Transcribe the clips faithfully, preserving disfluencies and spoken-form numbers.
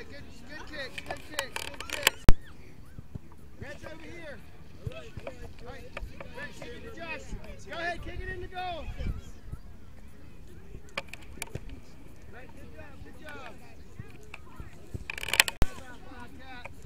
good, good, good kicks, good kicks, good kicks. Red's over here. All right, all right. Red, kick it to Josh. Go ahead, kick it in the goal. Right, good job, good job. Bobcats.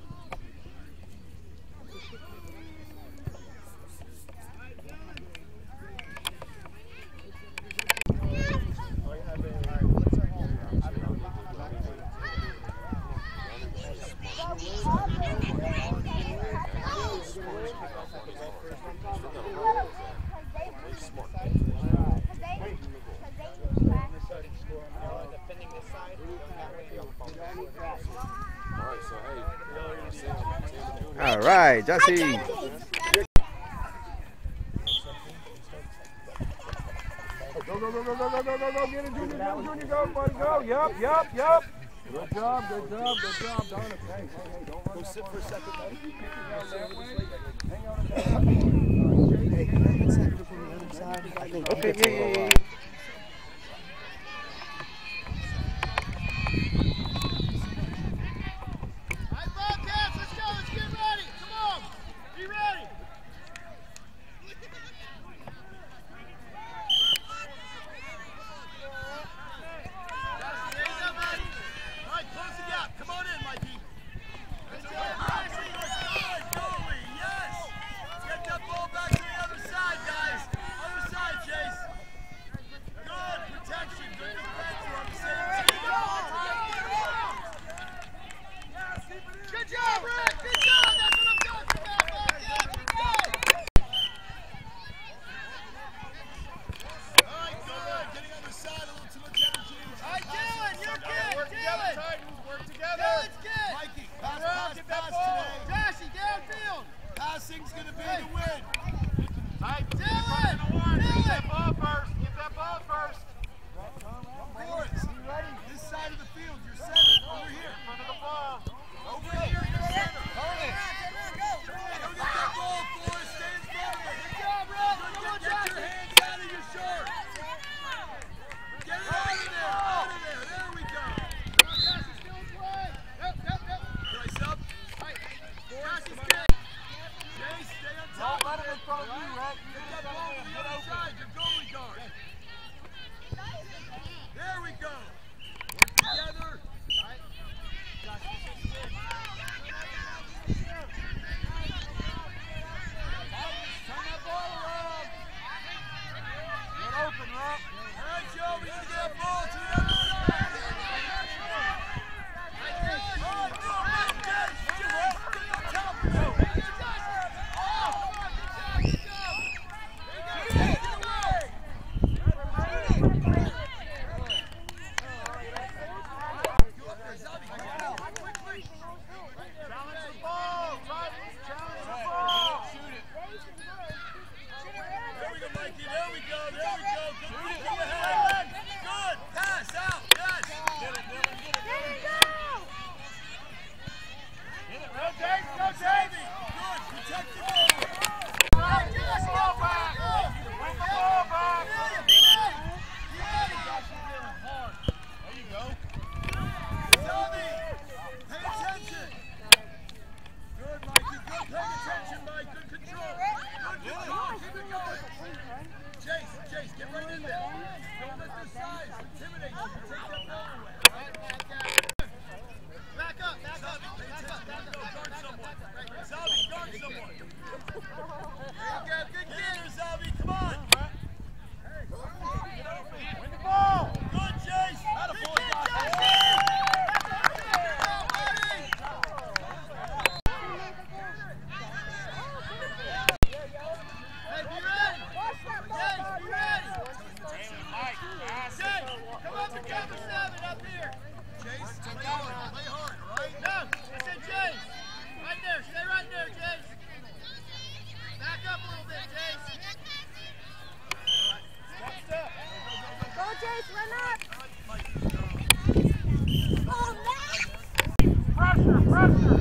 All right, Jesse. Go, go, go, go, go, go, go, go, go, get it, Junior, get it, Junior, go, buddy, go, yup, yup, yup. Good job, good job, good job, Donna. Hey, hey, hey, don't run. Go sit for a second, buddy. Hang on to that. Hey, can I get second from the other side? I think. Okay, yeah, yeah, yeah. Passing's gonna be the win. Hey, Dylan! get that ball first. Get that ball first. Forrest, this side of the field, you're center. Over here. In front of the ball. Over here, you're center. Hold it. Go get that ball, Forrest. Stay in front of it. Good job, Rob. Come on, get your hands out of your shorts. Get it out of there. Out of there. There we go. Josh is still in play. Yep, yep, yep. Price up. Right. Forrest is good. Jay, stay on top. Don't let him in front of you, Red. Get that ball to the other side. Your goalie guard. There we go. Work together. All right. Josh, this is good. Turn that ball around. Get open, Rob. All right, Joe, we need to get that ball to the other side. Oh, go, man, Jay, Jay, stay on top of it. Oh, good job, good job. There you go, take it away. Challenge the ball. Right. Challenge the ball. Shoot it. There we go, Mikey. There we go. There we go. Good. Go ahead. Good. Pass out. Yes. Get it, Dylan. Get it. There you go. Get it. Go, Dave. Go, Davey. Good. Protect the ball. Right. Get the ball back. Bring the ball back. There you go. Tommy, pay attention. Good, Mikey. Good. Pay attention, Mike. Good control. Good control. Keep it going. Chase, Chase, get right in there. Don't let their size intimidate you. Take that ball away. All right, back up. Back up. Back up. Pay attention. Back up. Guard someone. Zabi, guard someone. There you go. Good kid. Zabi, come on. Win the ball. Good, Chase. Not a boy, guys. Pressure, pressure.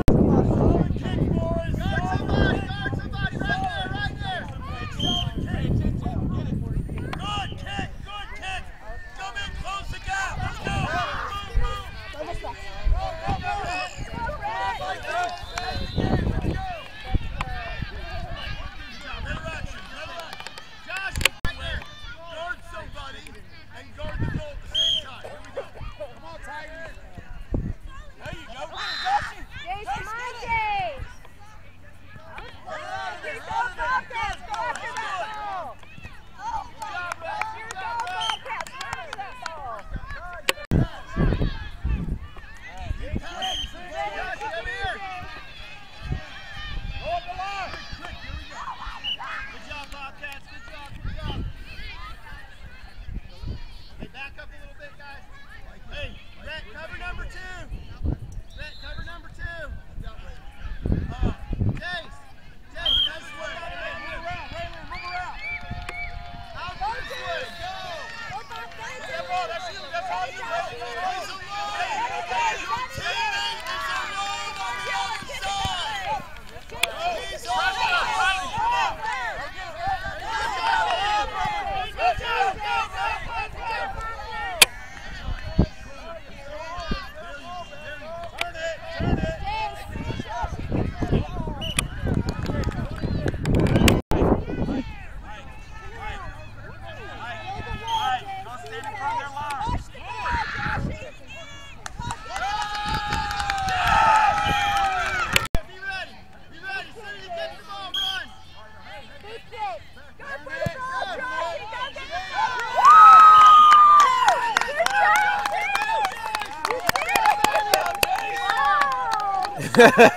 Somebody, right there, right there. Good kick, good kick. Come in, close the gap. Let's go. Move, move. Go this way. Go, go, go. Let's go. Interaction, interaction. Josh, right there. Guard somebody and guard the goal at the same time. Here we go. Come on, Titans. There you go. Jason, Jason, my Jace. Here go Bobcats. Go after that ball. Here go Bobcats. Go after that ball. Come here. Hold the line. Quick, here we go. Good job, Bobcats. Good job, good job. Hey, back up a little bit, guys. Hey, Rhett, cover number two. Rhett, cover number two. Uh, Jace. Jace, nice way. Move around, Raylan, move around. Out this way, go. Hey, that ball, that's you, that's all you. He's alone. Your teammate is alone on the other side. He's alone. Come on. Good job. Good job. Turn it, turn it. That's what you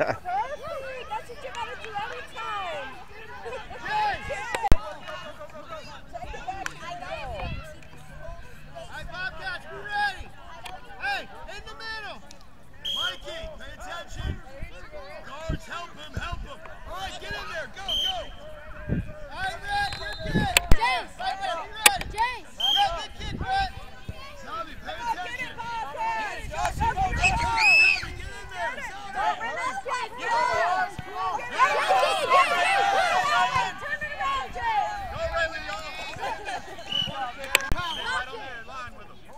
gotta do every time. Take it back, I know. Alright, Bobcats, be ready. Hey, in the middle. Mikey, pay attention. Guards, help him, help him. Alright, get in there, go, go. Alright, Rhett, you're good. Jace, Right there, be ready. Jace. Rhett, good kick, Rhett. Tommy, pay Get attention. it, Bobcats. Go, go, go, go, go. Tommy, get in there. Tommy. Go, Raylan, y'all. Right on there, line with him.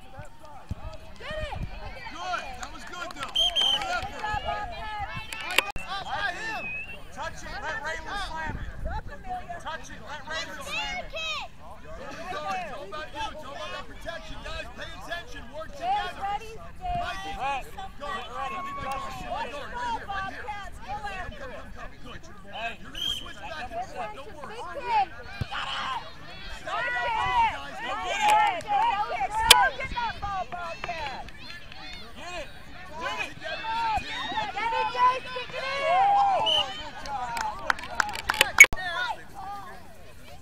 Good, that was good though. Good effort. Up by him. Touch it, let Raylan slam it. Touch it, let Raylan slam it. There we go. It's all about you. It's all about that protection, guys. Pay attention. Work together. Mikey, guard. Be my guard. Be my guard. Right here, right here. Come, come, come, come. Good. You're gonna switch back and forth. Don't worry. Stop that ball, guys. Go Go get get it. Get that ball, Bobcat. Get it. Work together as a team. Get it, Jace. Kick it in.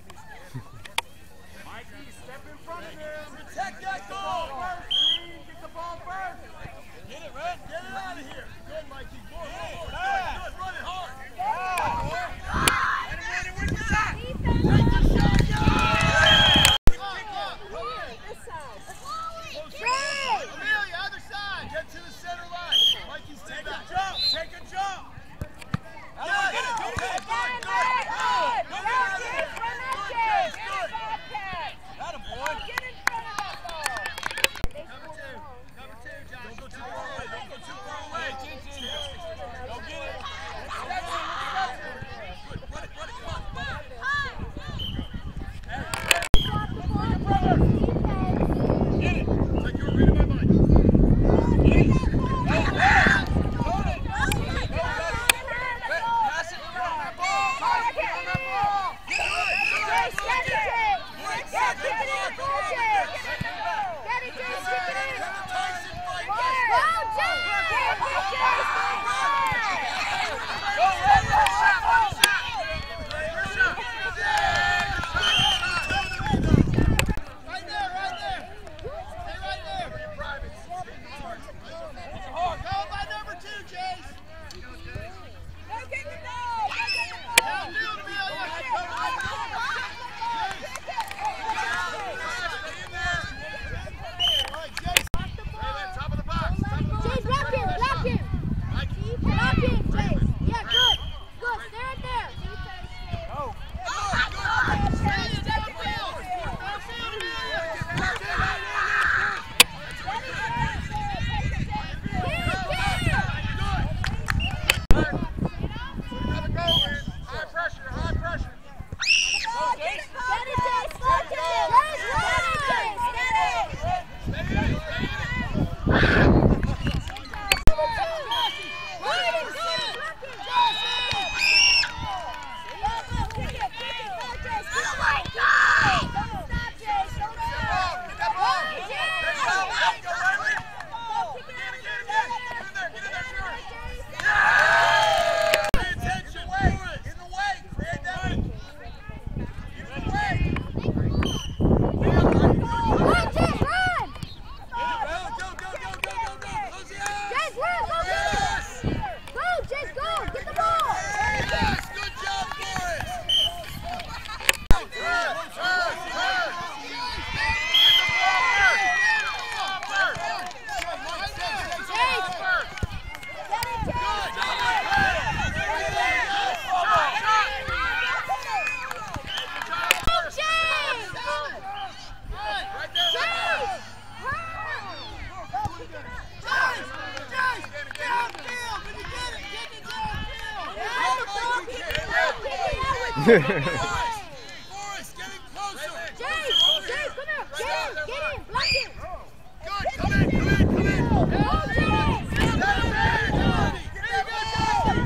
Forrest, getting closer. Jace, Jace, come here. Get in, get in, block it. Good, come in, come in, come in. Go, Jace. Step back, Johnny. Jace, pay attention.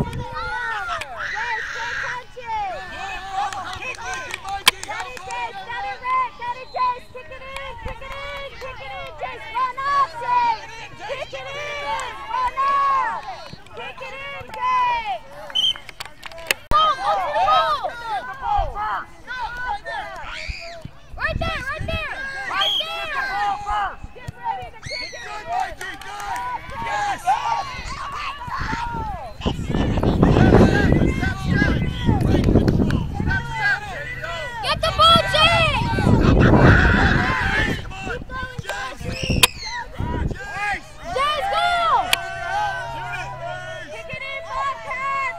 Mikey, Mikey, Got help it, him. Jace. Got it, Red. Got it, Jace. Kick it in. Kick it in. Kick it in, Jace. Run up, Jace. Kick it in. Run up. Kick it in, Jace. Ball, go to the ball. Get the ball first. Right there, right there. Right there. Get the ball first. Get ready to kick it. Good, Mikey, good. Yes. Get the ball, Jace. Come on. Keep going, Jace. Jace. Jace. Jace, go. Shoot it. Kick it in, Bobcats.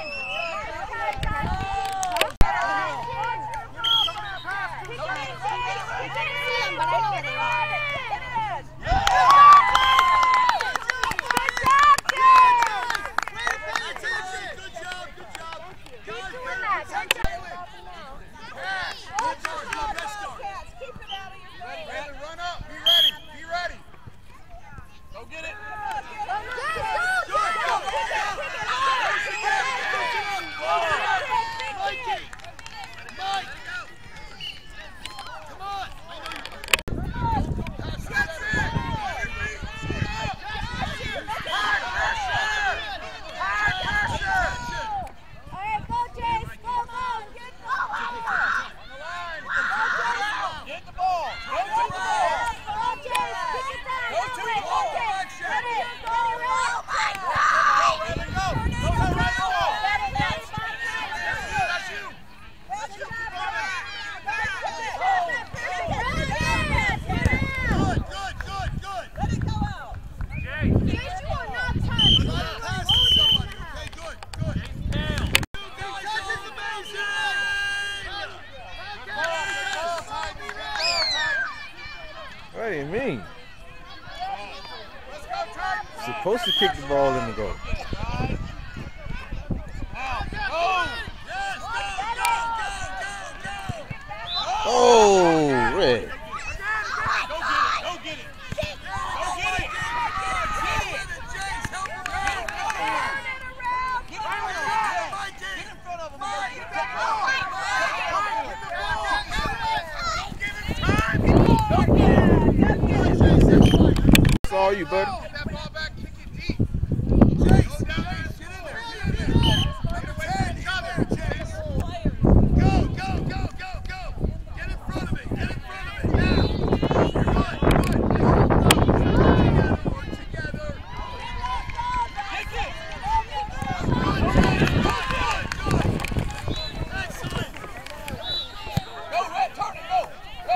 Good job, good job. Guys, doing better that. protect Good Jalen. Pass. Good start, good best start. Keep it out of your face. Ready, run up. Be ready. Be ready. Go get it. Go, go, go. Mikey. Mike. Come on. Pass it. High pressure. High pressure. All right, go, Jace. Go, go. Get the ball. Get the ball. Go to the ball. Go, Jace. Kick it down. Go to the Ready, ball. Jace. Ready, go, Red. Ready to go. Go to the right ball. Ready, ready, That's you. That's you. Good, good, good, good. Jace, you are not tired. You Try are to pass to somebody. Okay, good, good. This is amazing. What do you mean? Let's go, Titans. Supposed to kick the ball in the goal. Yes, go, go, go, go, go. Oh, Red. Go get it. Go get it. Go get it. Jace, help him out. Get in front of him. Get in front of him. Mike, Get get the the ball. ball. That's all you, buddy. That ball back, kick it deep. Jace, get in there. Get in there. Number ten, come here, Jace. Go, go, go, go, go. Get in front of it. Get in front of it now. Good, good. Together, work together. Kick it. Good, Jace. Good, good, good. Excellent. Go, Red. Turn it. Go. Go.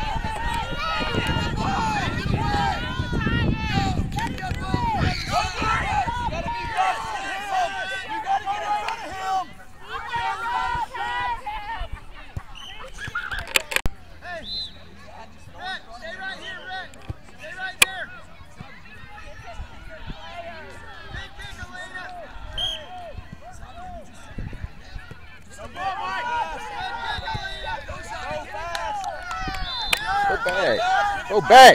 Go back. Go back.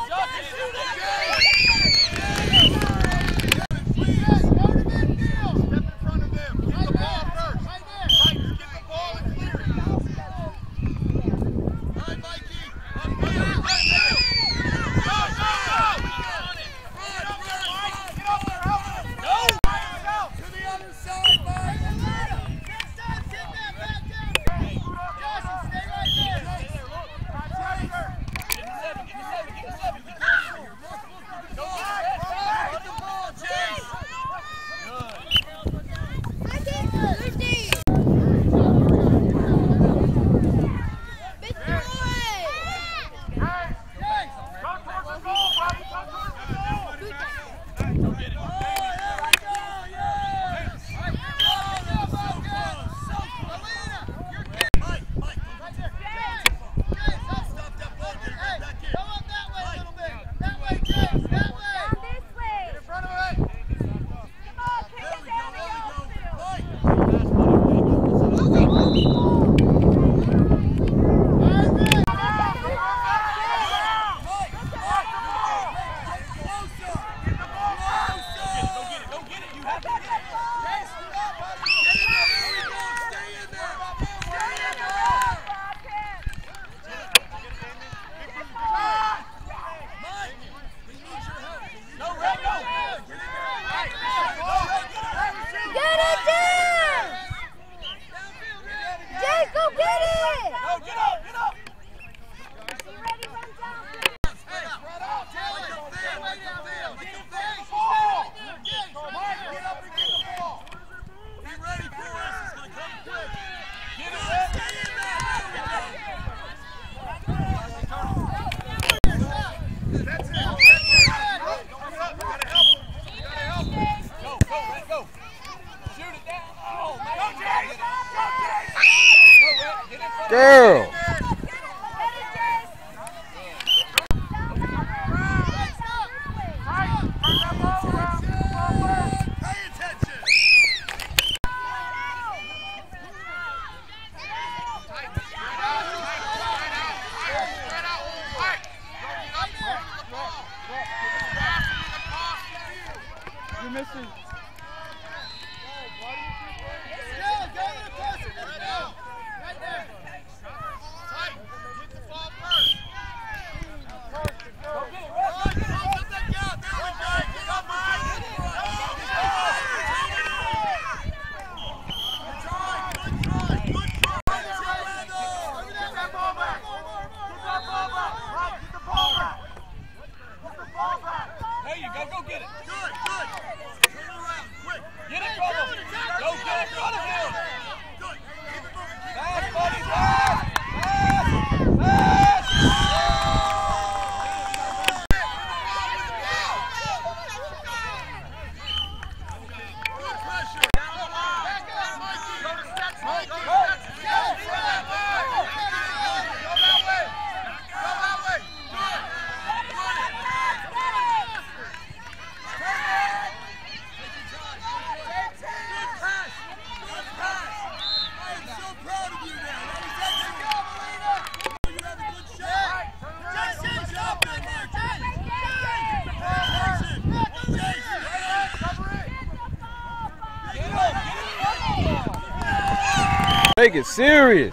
Go missing. Take it serious.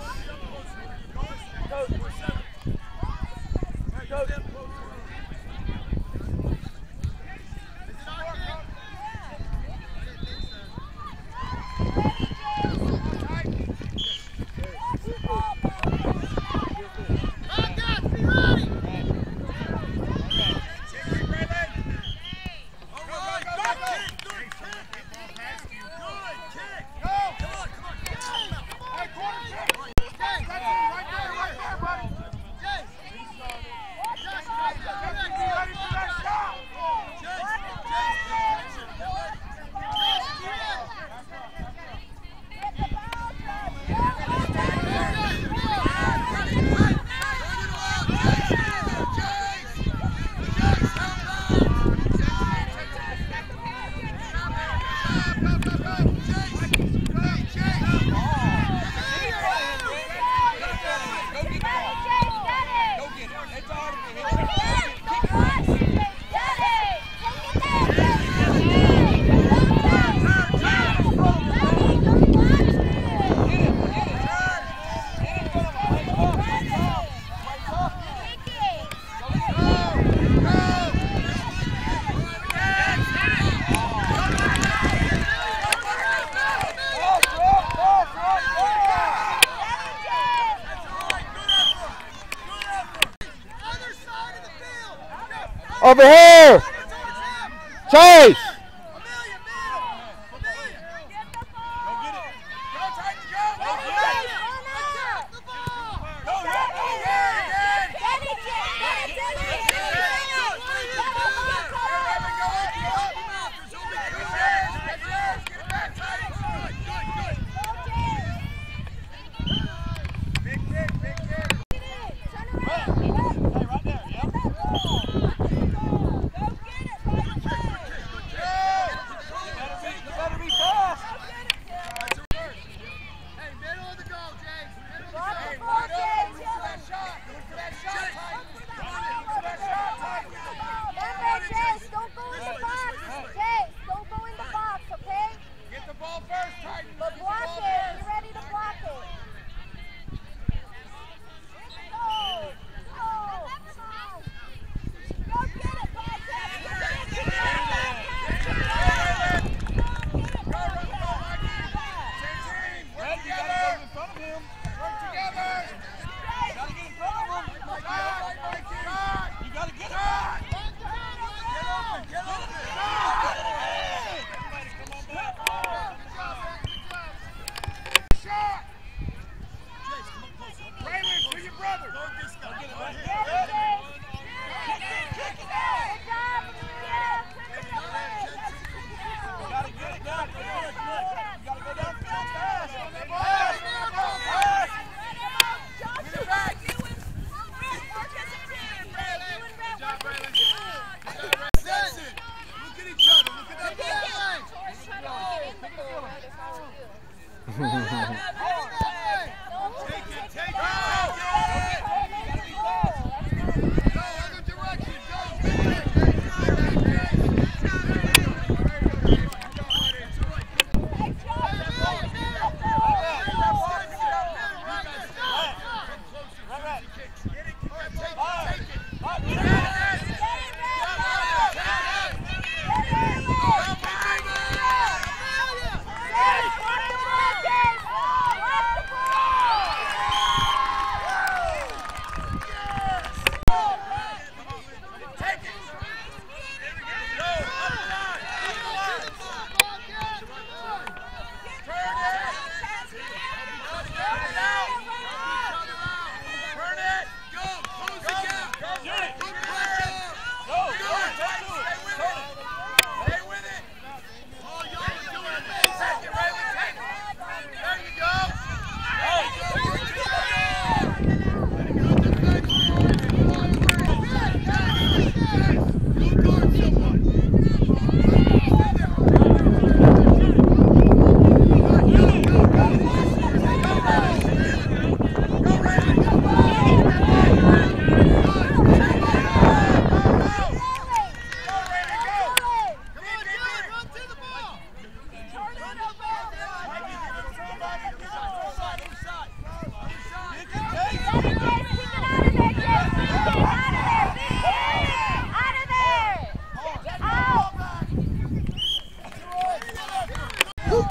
Over here! Chase!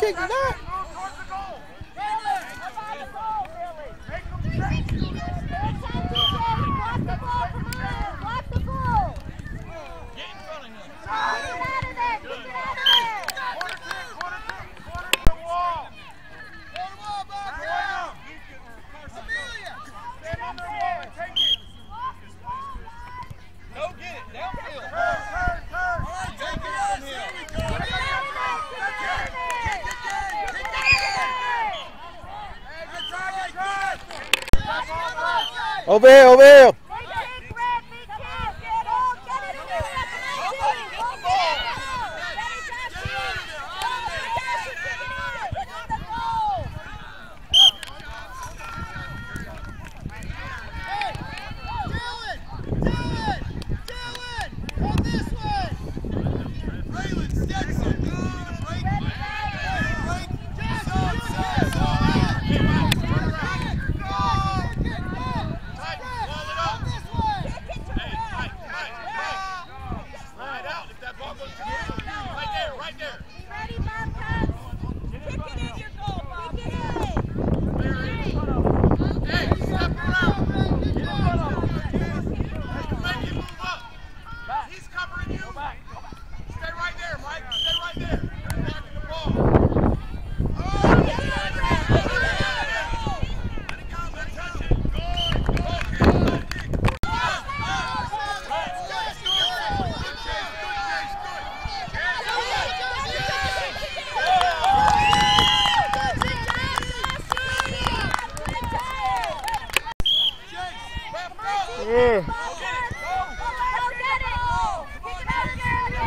kicked it out. Over here, over here. Mighty Bobcats. Kick it in your goal, Bobcats. Hey, step around. Make him move up. He's covering you. Stay right there, Mike. Stay right there. You're blocking the ball. Oh, yeah. Let it go. Let it touch it. Good. Good. Good. Yeah.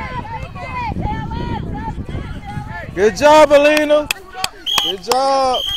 Good job, Alina. Good job.